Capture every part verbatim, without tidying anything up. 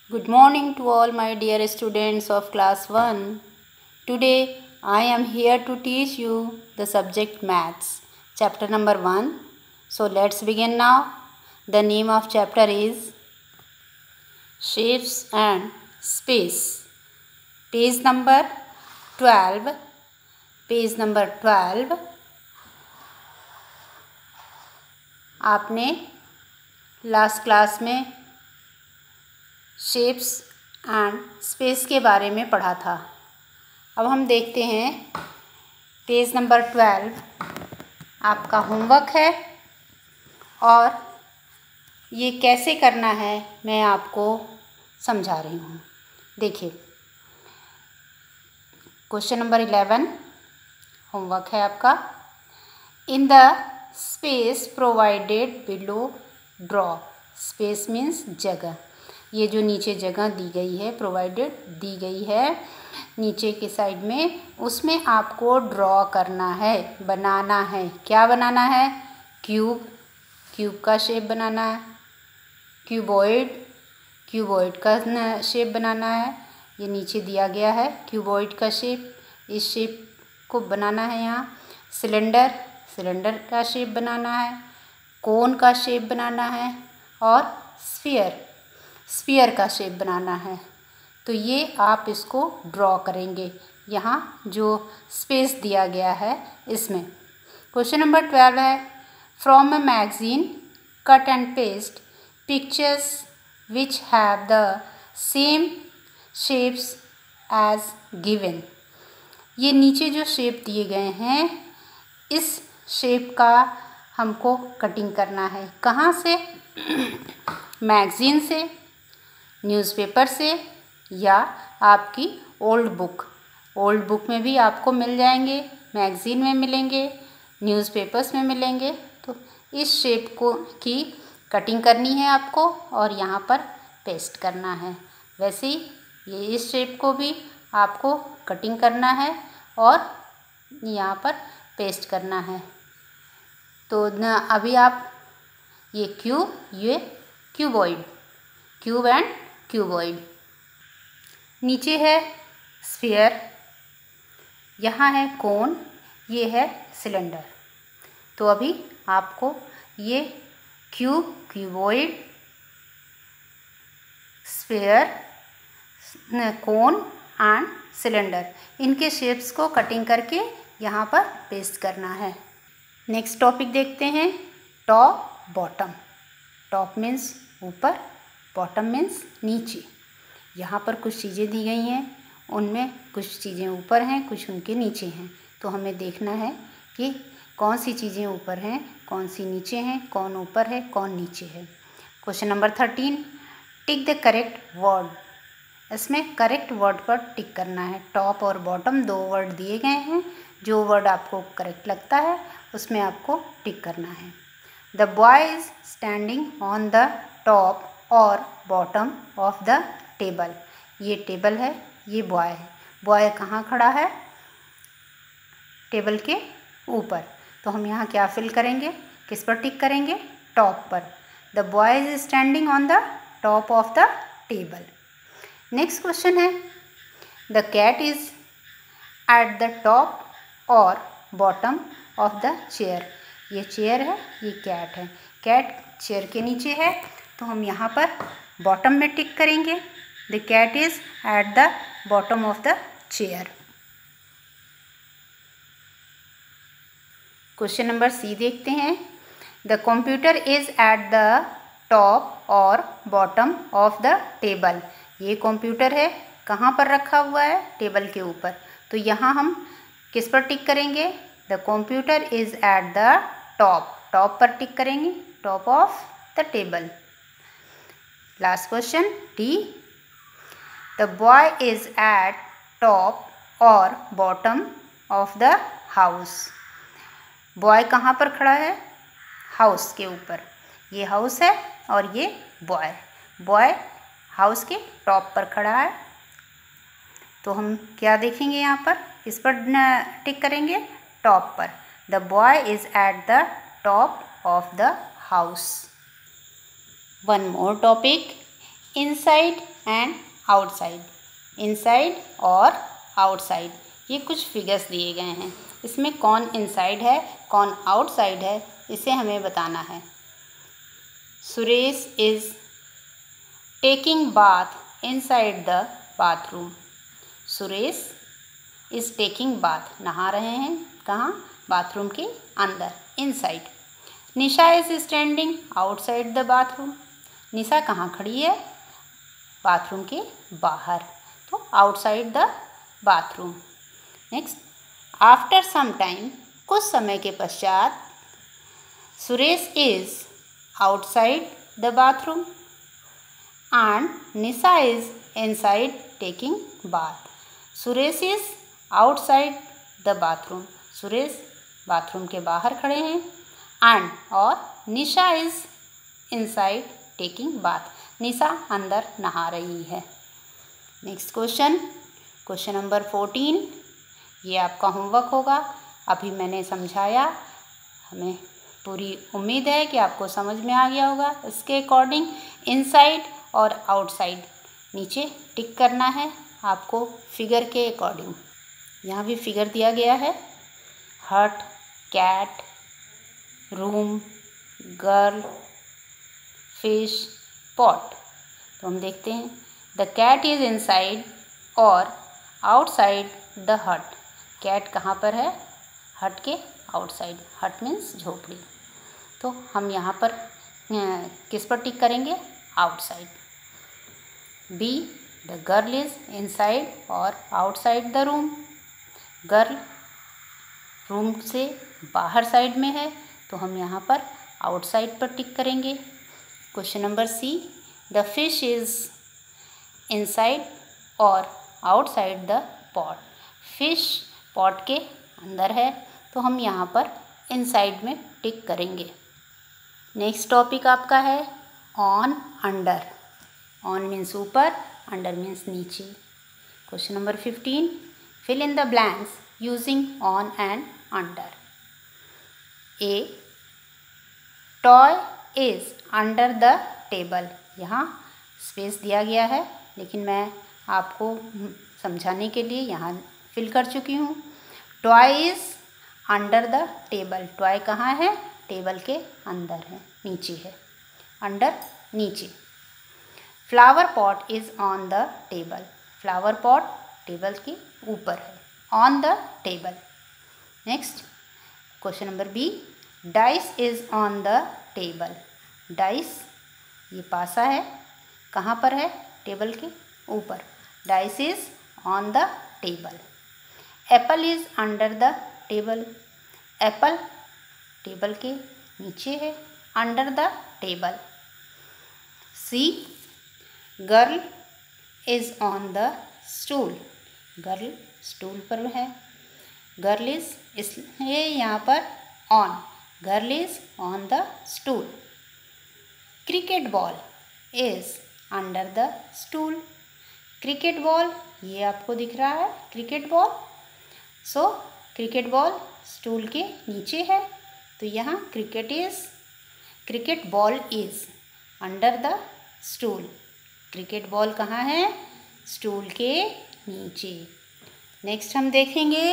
Good morning to all my dear students of class one. Today I am here to teach you the subject maths, chapter number one. So let's begin now. The name of chapter is Shapes and Space. Page number twelve. Page number twelve. आपने last class में shapes and space के बारे में पढ़ा था। अब हम देखते हैं पेज नंबर ट्वेल्व आपका होमवर्क है और ये कैसे करना है मैं आपको समझा रही हूँ। देखिए, क्वेश्चन नंबर इलेवन होमवर्क है आपका। In the space provided below draw. Space means जगह। ये जो नीचे जगह दी गई है, प्रोवाइडेड दी गई है नीचे के साइड में, उसमें आपको ड्रॉ करना है, बनाना है। क्या बनाना है? क्यूब, क्यूब का शेप बनाना है। क्यूबॉइड, क्यूबॉइड का शेप बनाना है। ये नीचे दिया गया है क्यूबॉइड का शेप, इस शेप को बनाना है यहाँ। सिलेंडर, सिलेंडर का शेप बनाना है। कोन का शेप बनाना है और स्फीयर, स्फीयर का शेप बनाना है। तो ये आप इसको ड्रॉ करेंगे यहाँ जो स्पेस दिया गया है इसमें। क्वेश्चन नंबर ट्वेल्व है, from a magazine cut and paste pictures which have the same shapes as given. ये नीचे जो शेप दिए गए हैं, इस शेप का हमको कटिंग करना है। कहाँ से? मैगज़ीन से, न्यूज़पेपर से, या आपकी ओल्ड बुक। ओल्ड बुक में भी आपको मिल जाएंगे, मैगज़ीन में मिलेंगे, न्यूज़पेपर्स में मिलेंगे। तो इस शेप को की कटिंग करनी है आपको और यहाँ पर पेस्ट करना है। वैसे ही ये इस शेप को भी आपको कटिंग करना है और यहाँ पर पेस्ट करना है। तो न अभी आप ये क्यूब, ये क्यूबॉइड, क्यूब एंड क्यूबॉइड। नीचे है स्फीयर, यहाँ है कोन, ये है सिलेंडर। तो अभी आपको ये cube, cuboid, sphere, cone and cylinder, इनके शेप्स को कटिंग करके यहाँ पर पेस्ट करना है। नेक्स्ट टॉपिक देखते हैं, टॉप बॉटम। टॉप मीन्स ऊपर, बॉटम मीन्स नीचे। यहाँ पर कुछ चीज़ें दी गई हैं, उनमें कुछ चीज़ें ऊपर हैं, कुछ उनके नीचे हैं। तो हमें देखना है कि कौन सी चीज़ें ऊपर हैं, कौन सी नीचे हैं, कौन ऊपर है, कौन नीचे है। Question number thirteen, tick the correct word. इसमें करेक्ट वर्ड पर टिक करना है। टॉप और बॉटम दो वर्ड दिए गए हैं, जो वर्ड आपको करेक्ट लगता है उसमें आपको टिक करना है। The boy is standing on the top और बॉटम ऑफ द टेबल। ये टेबल है, ये बॉय है। बॉय कहाँ खड़ा है? टेबल के ऊपर। तो हम यहाँ क्या फिल करेंगे, किस पर टिक करेंगे? टॉप पर। The boy is standing on the top of the table. Next question है, the cat is at the top और बॉटम ऑफ द चेयर। ये चेयर है, ये कैट है। कैट चेयर के नीचे है, तो हम यहाँ पर बॉटम में टिक करेंगे। The cat is at the bottom of the chair. Question number C देखते हैं, the computer is at the top और बॉटम ऑफ द टेबल। ये कंप्यूटर है, कहाँ पर रखा हुआ है? टेबल के ऊपर। तो यहाँ हम किस पर टिक करेंगे? The computer is at the top, top पर टिक करेंगे, top of the table. Last question D, the boy is at top और bottom of the house. Boy कहाँ पर खड़ा है? हाउस के ऊपर। ये हाउस है और ये बॉय। बॉय हाउस के टॉप पर खड़ा है। तो हम क्या देखेंगे यहाँ पर, किस पर टिक करेंगे? टॉप पर। The boy is at the top of the house. One more topic. Inside and outside, inside और आउटसाइड। ये कुछ फिगर्स दिए गए हैं, इसमें कौन इनसाइड है कौन आउटसाइड है इसे हमें बताना है। Suresh is taking bath inside the bathroom. Suresh is taking bath, नहा रहे हैं कहाँ, बाथरूम के अंदर, inside. Nisha is standing outside the bathroom. Nisha कहाँ खड़ी है, बाथरूम के बाहर, तो outside the bathroom. Next, after some time, कुछ समय के पश्चात, Suresh is outside the bathroom and Nisha is inside taking bath. Suresh is outside the bathroom, Suresh bathroom के बाहर खड़े हैं, एंड और Nisha is inside taking bath, Nisha अंदर नहा रही है। Next question, question number fourteen, ये आपका होमवर्क होगा। अभी मैंने समझाया, हमें पूरी उम्मीद है कि आपको समझ में आ गया होगा। इसके अकॉर्डिंग इनसाइड और आउटसाइड नीचे टिक करना है आपको फिगर के अकॉर्डिंग। यहाँ भी फिगर दिया गया है, hut, cat, room, girl, fish, pot. तो हम देखते हैं, द कैट इज़ इनसाइड और आउटसाइड द हट। कैट कहाँ पर है, हट के आउटसाइड, हट मीन्स झोपड़ी। तो हम यहाँ पर किस पर टिक करेंगे, outside. B, the girl is inside और outside the room. Girl room से बाहर साइड में है, तो हम यहाँ पर आउटसाइड पर टिक करेंगे। Question number C, the fish is inside और outside the pot. Fish pot के अंदर है, तो हम यहाँ पर इनसाइड में टिक करेंगे। नेक्स्ट टॉपिक आपका है ऑन, अंडर। ऑन मीन्स ऊपर, अंडर मीन्स नीचे। Question number fifteen, fill in the blanks using on and under. A, toy is under the table. यहाँ स्पेस दिया गया है, लेकिन मैं आपको समझाने के लिए यहाँ फिल कर चुकी हूँ। Toy is under the table, toy कहाँ है, टेबल के अंदर है, नीचे है, अंडर नीचे। Flower pot is on the table, flower pot table के ऊपर है, on the table. Next question number B, dice is on the table. Dice ये पासा है, कहाँ पर है, टेबल के ऊपर, dice is on the table. Apple is under the table, apple table के नीचे है, under the table. C, girl is on the stool, girl stool पर है, गर्ल इज़ इसलिए यहाँ पर on, girl is on the stool. Cricket ball is under the stool, cricket ball ये आपको दिख रहा है, cricket ball, so cricket ball stool के नीचे है, तो यहाँ cricket is, cricket ball is under the stool, cricket ball कहाँ है, स्टूल के नीचे। नेक्स्ट हम देखेंगे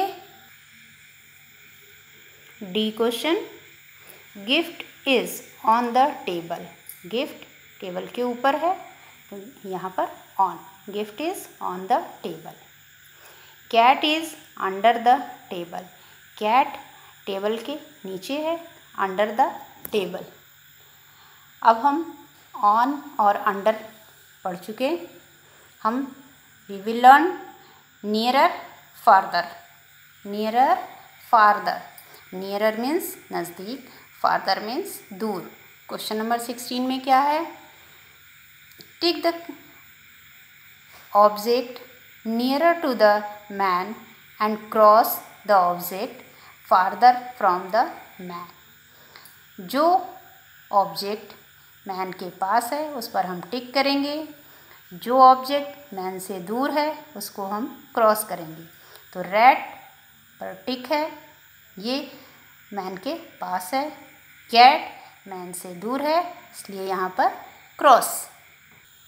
D question, gift is on the table, gift table के ऊपर है, तो यहाँ पर on, gift is on the table. Cat is under the table, cat table के नीचे है, अंडर द टेबल। अब हम ऑन और अंडर पढ़ चुके, हम we will learn nearer farther, nearer farther, nearer means नज़दीक, फार्दर मीन्स दूर। क्वेश्चन नंबर सिक्सटीन में क्या है, tick the object nearer to the man and cross the object farther from the man. जो ऑब्जेक्ट मैन के पास है उस पर हम टिक करेंगे, जो ऑब्जेक्ट मैन से दूर है उसको हम क्रॉस करेंगे। तो रैट पर टिक है, ये मैन के पास है, कैट मैन से दूर है, इसलिए यहाँ पर cross.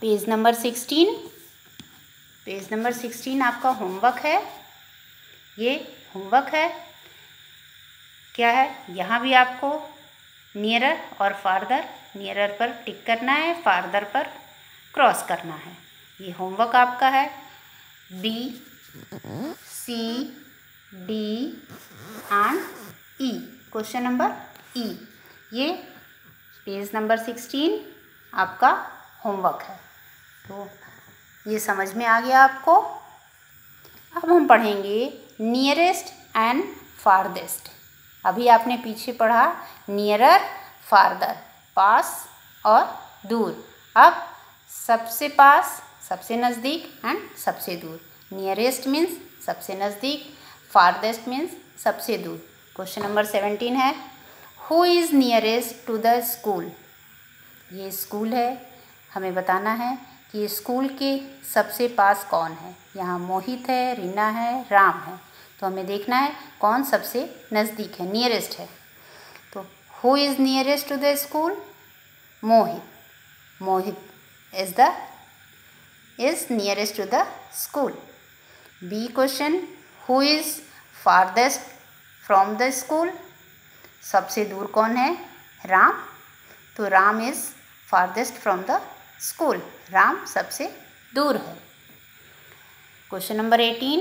Page number sixteen, page number sixteen आपका होमवर्क है। ये होमवर्क है, क्या है, यहाँ भी आपको नियरर और फार्दर, नियरर पर टिक करना है, फार्दर पर क्रॉस करना है। ये होमवर्क आपका है। B, C, D and E, question number E, ये पेज नंबर सिक्सटीन आपका होमवर्क है। तो ये समझ में आ गया आपको। अब हम पढ़ेंगे नियरेस्ट एंड फारदेस्ट। अभी आपने पीछे पढ़ा नियरर, फार्दर, पास और दूर। अब सबसे पास, सबसे नज़दीक एंड सबसे दूर। नियरेस्ट मीन्स सबसे नज़दीक, फारदेस्ट मीन्स सबसे दूर। क्वेश्चन नंबर सेवेंटीन है, who is nearest to the school. ये स्कूल है, हमें बताना है कि स्कूल के सबसे पास कौन है। यहाँ मोहित है, रीना है, राम है, तो हमें देखना है कौन सबसे नज़दीक है, नियरेस्ट है। तो who is nearest to the school, Mohit, Mohit is the is nearest to the school. B question, who is farthest from the school, सबसे दूर कौन है, राम, तो Ram is farthest from the school, Ram सबसे दूर है। Question number eighteen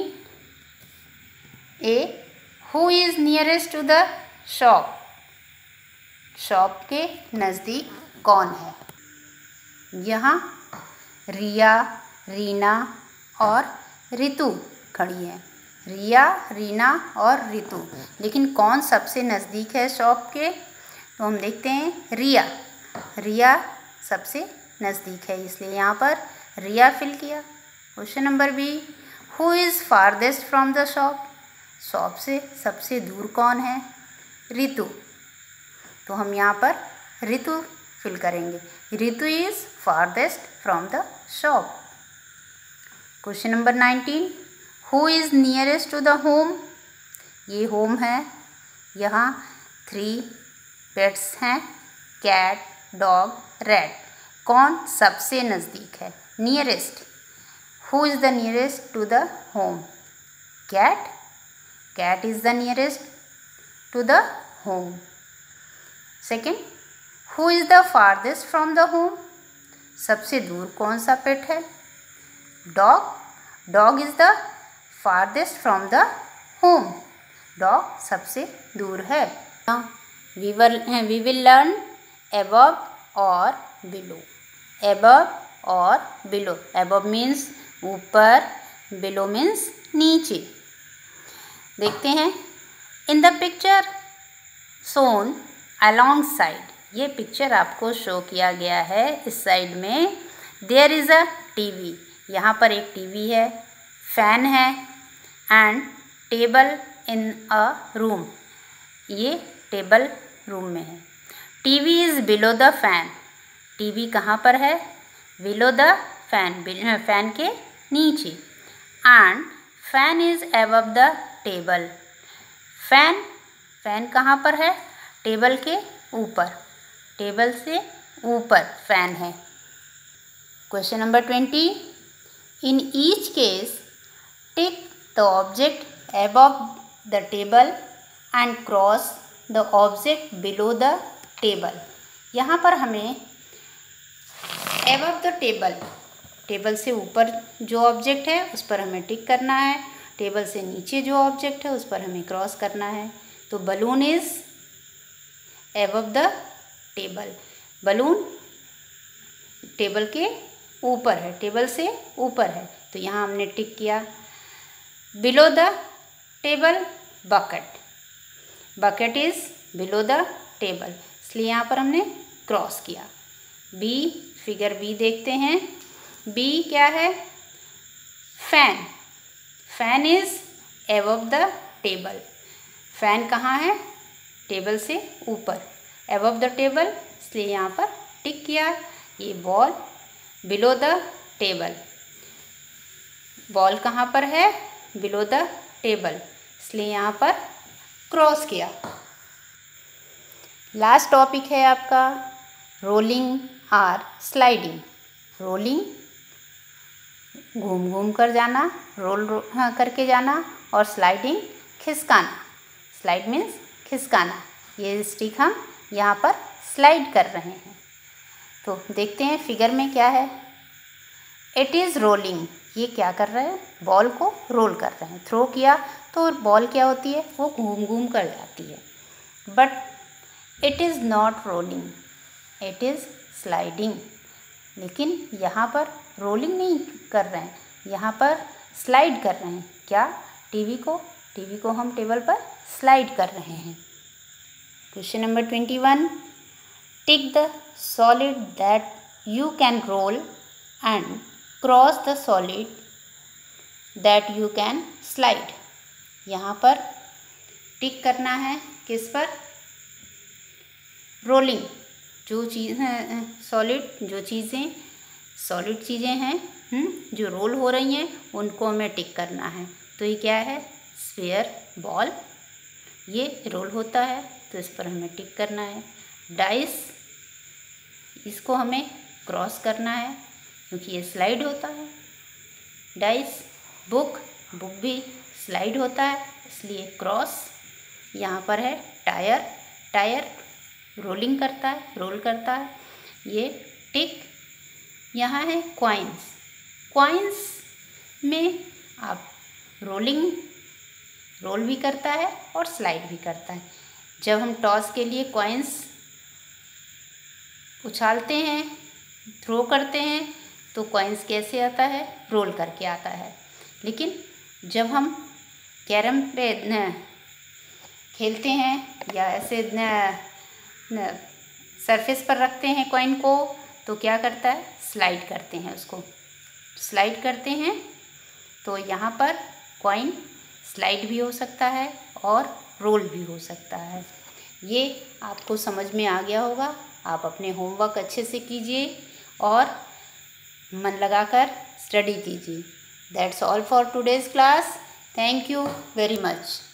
A, who is nearest to the shop, shop के नज़दीक कौन है। यहाँ रिया, रीना और रितु खड़ी है, रिया, रीना और रितु, लेकिन कौन सबसे नज़दीक है शॉप के, तो हम देखते हैं रिया, रिया सबसे नज़दीक है, इसलिए यहाँ पर रिया फिल किया। Question number B, who is farthest from the shop, shop से सबसे दूर कौन है, रितु, तो हम यहाँ पर रितु फिल करेंगे, Ritu is farthest from the shop. Question number nineteen, who is nearest to the home, ये होम है, यहाँ थ्री पेट्स हैं, कैट, डॉग, रैट, कौन सबसे नज़दीक है, nearest, who is the nearest to the home, cat, cat is the nearest to the home. Second, who is the farthest from the home, सबसे दूर कौन सा पेट है, dog, dog is the farthest from the home, dog सबसे दूर है। We will we will learn above और below, above और बिलो, अबव मीन्स ऊपर, बिलो मीन्स नीचे। देखते हैं, in the picture shown alongside, ये पिक्चर आपको शो किया गया है इस साइड में, देयर इज़ अ टीवी, यहाँ पर एक टीवी है, फैन है and table in a room, ये टेबल रूम में है। TV is below the fan, TV कहाँ पर है, बिलो द फैन, फैन के नीचे। And fan is above the table, fan, fan कहाँ पर है, टेबल के ऊपर, टेबल से ऊपर फैन है। Question number twenty, in each case tick the object above the table and cross the object below the table. यहाँ पर हमें अबव द टेबल, टेबल से ऊपर जो ऑब्जेक्ट है उस पर हमें टिक करना है, टेबल से नीचे जो ऑब्जेक्ट है उस पर हमें क्रॉस करना है। तो balloon is above the table, balloon table के ऊपर है, टेबल से ऊपर है, तो यहाँ हमने टिक किया। Below the table bucket, bucket is below the table, इसलिए यहाँ पर हमने क्रॉस किया। बी, फिगर बी देखते हैं, बी क्या है, fan, fan is above the table, fan कहाँ है, टेबल से ऊपर, अबव द टेबल, इसलिए यहाँ पर टिक किया। ये ball below the table, ball कहाँ पर है, बिलो द टेबल, इसलिए यहाँ पर क्रॉस किया। लास्ट टॉपिक है आपका रोलिंग आर स्लाइडिंग। रोलिंग घूम घूम कर जाना, रोल रो हाँ, करके जाना, और स्लाइडिंग खिसकाना। स्लाइड मीन्स खिसकाना। ये स्टिक हम यहाँ पर स्लाइड कर रहे हैं। तो देखते हैं फिगर में क्या है। इट इज़ रोलिंग, ये क्या कर रहे हैं, बॉल को रोल कर रहे हैं। थ्रो किया तो बॉल क्या होती है, वो घूम घूम कर जाती है। But it is not rolling, it is sliding. लेकिन यहाँ पर रोलिंग नहीं कर रहे हैं, यहाँ पर स्लाइड कर रहे हैं। क्या, टीवी को टीवी को हम टेबल पर स्लाइड कर रहे हैं। Question number twenty one, tick the solid that you can roll and cross the solid that you can slide. यहाँ पर टिक करना है किस पर, रोलिंग। जो चीज़ सॉलिड, जो चीज़ें सॉलिड चीज़ें हैं जो रोल हो रही हैं, उनको हमें टिक करना है। तो ये क्या है, स्फीयर, बॉल, ये रोल होता है तो इस पर हमें टिक करना है। डाइस, इसको हमें क्रॉस करना है क्योंकि ये स्लाइड होता है। डाइस, बुक, बुक भी स्लाइड होता है इसलिए क्रॉस। यहाँ पर है टायर, टायर रोलिंग करता है, रोल करता है, ये टिक। यहाँ है कॉइन्स, कॉइन्स में आप रोलिंग रोल भी करता है और स्लाइड भी करता है। जब हम टॉस के लिए कॉइन्स उछालते हैं, थ्रो करते हैं, तो कॉइन्स कैसे आता है, रोल करके आता है। लेकिन जब हम कैरम पे न खेलते हैं या ऐसे न, न सरफेस पर रखते हैं कॉइन को, तो क्या करता है, स्लाइड करते हैं उसको। स्लाइड करते हैं तो यहाँ पर कॉइन स्लाइड भी हो सकता है और रोल भी हो सकता है। ये आपको समझ में आ गया होगा। आप अपने होमवर्क अच्छे से कीजिए और मन लगाकर स्टडी कीजिए। That's all for today's class. Thank you very much.